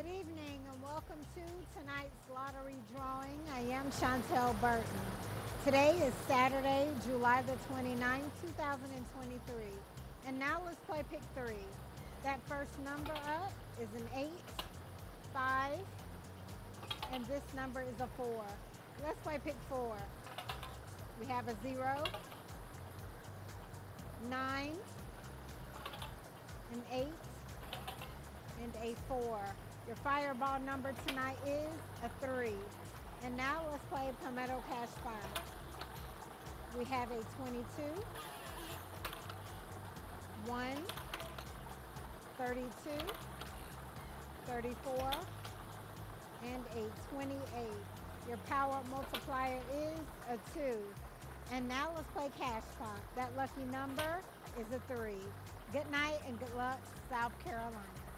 Good evening and welcome to tonight's lottery drawing. I am Chantel Burton. Today is Saturday, July the 29th, 2023. And now let's play pick three. That first number up is an 8, 5, and this number is a 4. Let's play pick four. We have a 0, 9, an 8, and a 4. Your fireball number tonight is a 3. And now let's play Palmetto Cash 5. We have a 22, 1, 32, 34, and a 28. Your power multiplier is a 2. And now let's play Cash Spot. That lucky number is a 3. Good night and good luck, South Carolina.